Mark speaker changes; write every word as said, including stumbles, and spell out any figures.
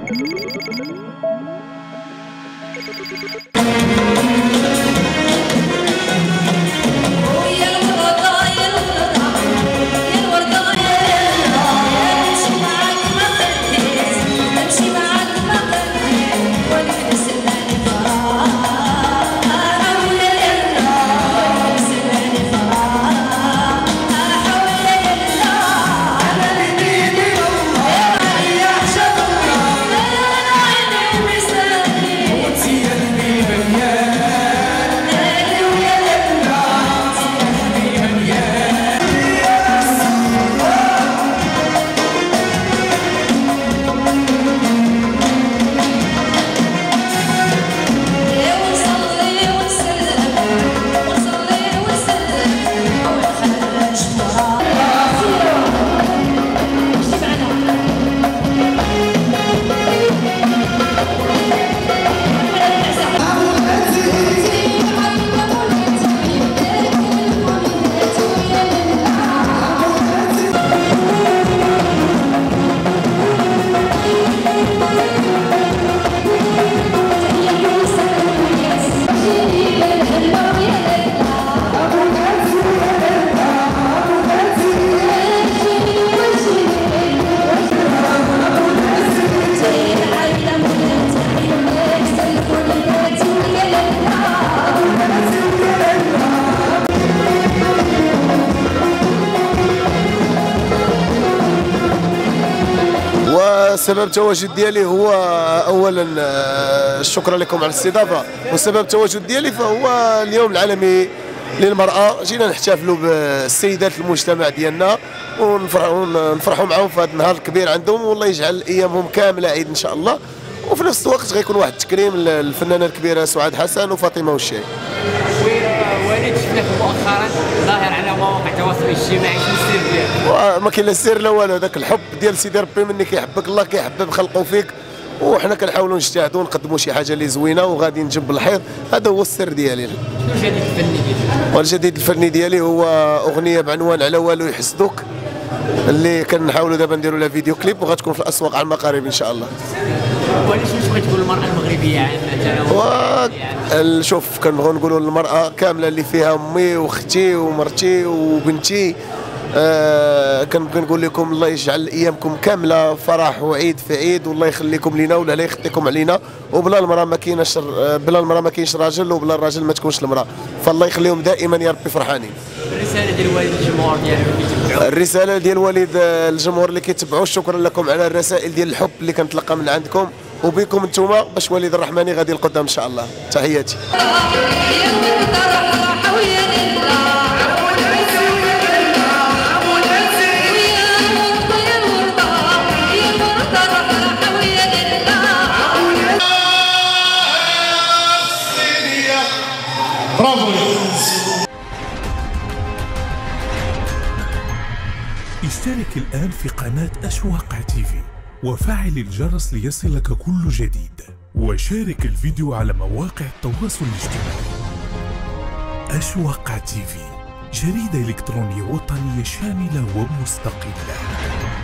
Speaker 1: سبب التواجد ديالي هو اولا الشكر لكم على الاستضافه، وسبب التواجد ديالي فهو اليوم العالمي للمراه. جينا نحتفلوا بالسيدات المجتمع ديالنا ونفرحوا نفرحوا معهم في هذا النهار الكبير عندهم، والله يجعل ايامهم كامله عيد ان شاء الله. وفي نفس الوقت غيكون واحد التكريم للفنانه الكبيره سعاد حسن وفاطمه والشاي.
Speaker 2: وليد شفناك مؤخرا ظاهر على مواقع التواصل الاجتماعي، شنو السر ديالك؟
Speaker 1: ما كاين لا سر لا والو، هذاك الحب ديال سيدي ربي مني كيحبك الله كيحبب خلقه فيك، وحنا كنحاولوا نجتهدوا ونقدموا شي حاجه اللي زوينه وغادي نجيب الحيط. هذا هو السر ديالي.
Speaker 2: شنو الجديد الفني ديالك؟
Speaker 1: والجديد الفني ديالي هو اغنيه بعنوان على والو يحسدوك، اللي كنحاولوا دابا نديروا لها فيديو كليب وغتكون في الاسواق على المقارب ان شاء الله.
Speaker 2: وعلاش واش بغيت تقول المراه المغربيه عامه؟
Speaker 1: شوف كنبغيو نقولوا للمراه كامله اللي فيها امي واختي ومرتي وبنتي، آه كنبغي نقول لكم الله يجعل ايامكم كامله فرح وعيد في عيد، والله يخليكم لينا ولا لا يخليكم علينا. وبلا المراه ما كاينش، بلا المراه ما كاينش راجل، وبلا الراجل ما تكونش المراه، فالله يخليهم دائما يا ربي فرحانين.
Speaker 2: الرساله ديال الوالد للجمهور ديالو اللي كيتبعوا،
Speaker 1: الرساله ديال الوالد الجمهور اللي كيتبعوا، شكرا لكم على الرسائل ديال الحب اللي كنتلقى من عندكم وبكم انتم باش والد الرحماني غادي لقدام ان شاء الله. تحياتي.
Speaker 3: اشترك الآن في قناة أشواق تيفي وفعل الجرس ليصلك كل جديد، وشارك الفيديو على مواقع التواصل الاجتماعي. أشواق تيفي، جريدة إلكترونية وطنية شاملة ومستقلة.